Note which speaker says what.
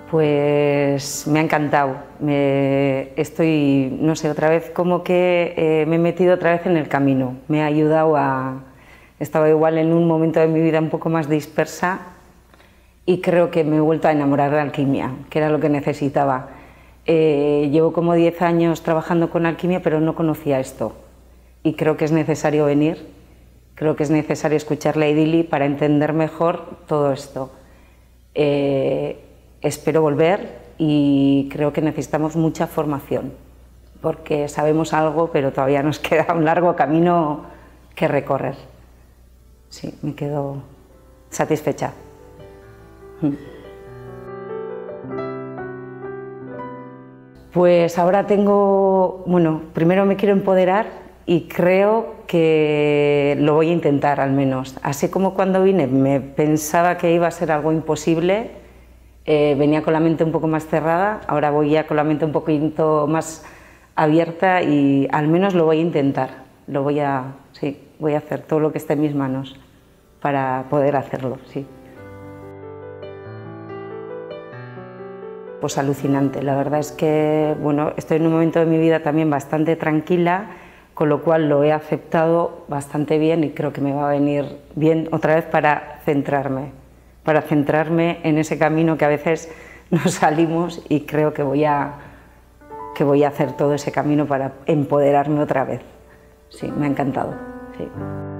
Speaker 1: Pues me ha encantado. Estoy, no sé, otra vez como que me he metido otra vez en el camino. Me ha ayudado a... Estaba igual en un momento de mi vida un poco más dispersa y creo que me he vuelto a enamorar de la alquimia, que era lo que necesitaba. Llevo como 10 años trabajando con alquimia, pero no conocía esto. Y creo que es necesario venir, creo que es necesario escuchar Lady Lili para entender mejor todo esto. Espero volver y creo que necesitamos mucha formación, porque sabemos algo, pero todavía nos queda un largo camino que recorrer. Sí, me quedo satisfecha. Pues ahora tengo, bueno, primero me quiero empoderar y creo que lo voy a intentar al menos. Así como cuando vine me pensaba que iba a ser algo imposible, venía con la mente un poco más cerrada, ahora voy ya con la mente un poquito más abierta y al menos lo voy a intentar. Sí, voy a hacer todo lo que esté en mis manos para poder hacerlo, sí. Pues alucinante, la verdad es que bueno, estoy en un momento de mi vida también bastante tranquila, con lo cual lo he aceptado bastante bien y creo que me va a venir bien otra vez para centrarme en ese camino que a veces nos salimos y creo que voy a hacer todo ese camino para empoderarme otra vez. Sí, me ha encantado. Sí.